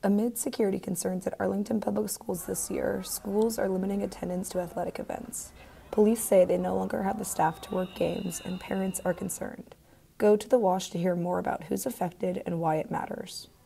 Amid security concerns at Arlington Public Schools this year, schools are limiting attendance to athletic events. Police say they no longer have the staff to work games, and parents are concerned. Go to the Wash to hear more about who's affected and why it matters.